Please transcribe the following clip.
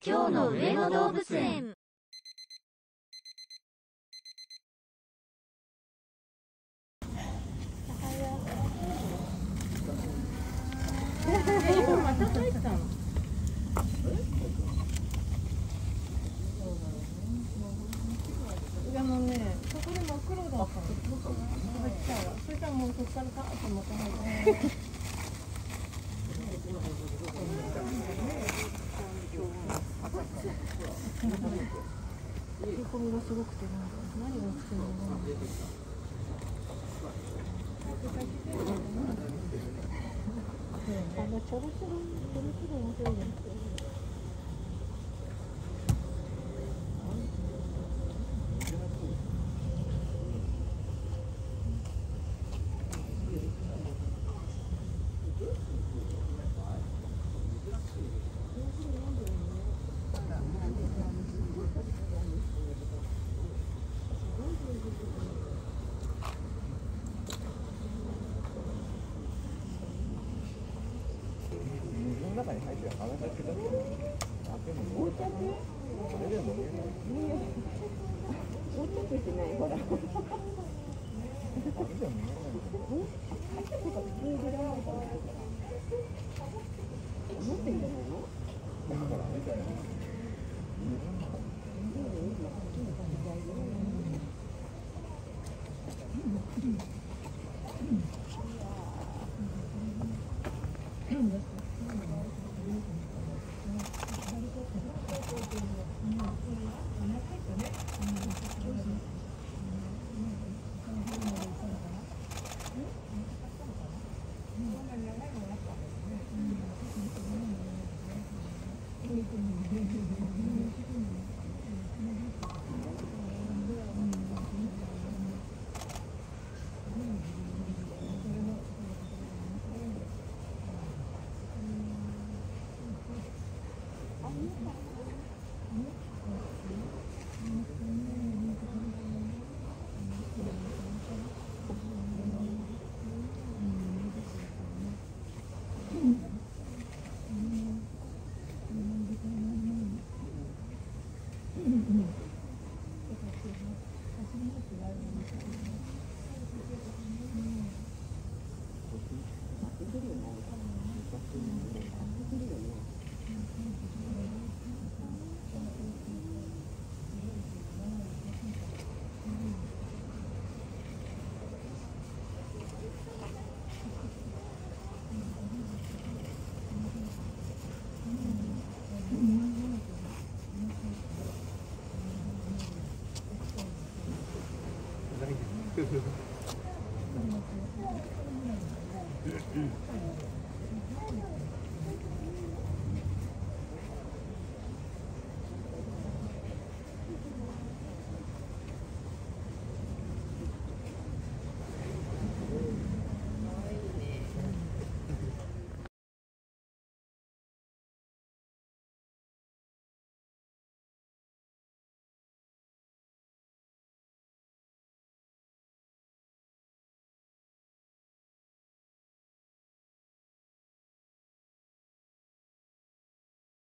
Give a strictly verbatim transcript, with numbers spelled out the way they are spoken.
今日の上野動物園。 今また帰ったの。あのね、そこで真っ黒だったの。それじゃもうそこからカーッとまた入って。冷え込みがすごくてなんか何が起きてるのかな。あのちょろちょろちょろちょろ面白いですよね。 中に入って話しかけたって、あ、でももうちょっと、それでも見えない。 もうちょっとしてないほら。あれでも見えないんだよ。 あ、てか普通に出られないから。持ってんじゃないの？ だからみたいな。 うん。